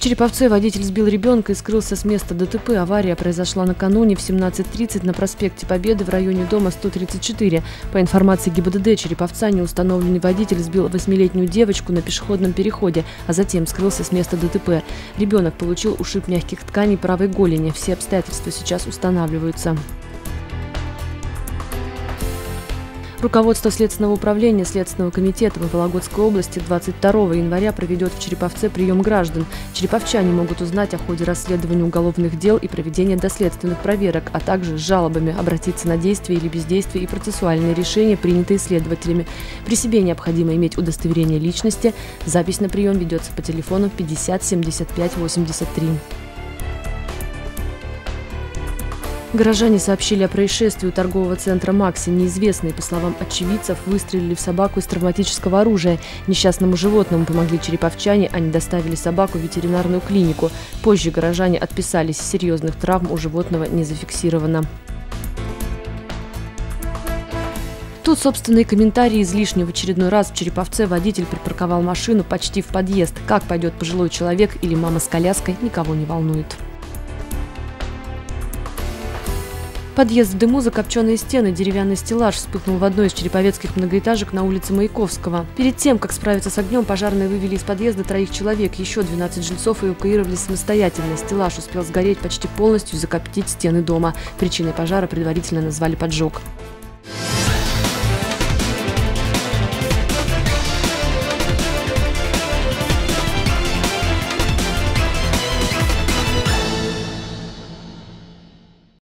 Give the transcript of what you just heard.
Череповце водитель сбил ребенка и скрылся с места ДТП. Авария произошла накануне в 17:30 на проспекте Победы в районе дома 134. По информации ГИБДД Череповца, неустановленный водитель сбил 8-летнюю девочку на пешеходном переходе, а затем скрылся с места ДТП. Ребенок получил ушиб мягких тканей правой голени. Все обстоятельства сейчас устанавливаются. Руководство Следственного управления Следственного комитета в Вологодской области 22 января проведет в Череповце прием граждан. Череповчане могут узнать о ходе расследования уголовных дел и проведения доследственных проверок, а также с жалобами обратиться на действия или бездействие и процессуальные решения, принятые следователями. При себе необходимо иметь удостоверение личности. Запись на прием ведется по телефону 50 75 83. Горожане сообщили о происшествии у торгового центра «Макси». Неизвестные, по словам очевидцев, выстрелили в собаку из травматического оружия. Несчастному животному помогли череповчане, они доставили собаку в ветеринарную клинику. Позже горожане отписались, серьезных травм у животного не зафиксировано. Тут собственные комментарии излишни. В очередной раз в Череповце водитель припарковал машину почти в подъезд. Как пойдет пожилой человек или мама с коляской, никого не волнует. Подъезд в дыму, закопченные стены, деревянный стеллаж вспыхнул в одной из череповецких многоэтажек на улице Маяковского. Перед тем, как справиться с огнем, пожарные вывели из подъезда 3 человек. Еще 12 жильцов эвакуировали самостоятельно. Стеллаж успел сгореть почти полностью и закоптить стены дома. Причиной пожара предварительно назвали поджог.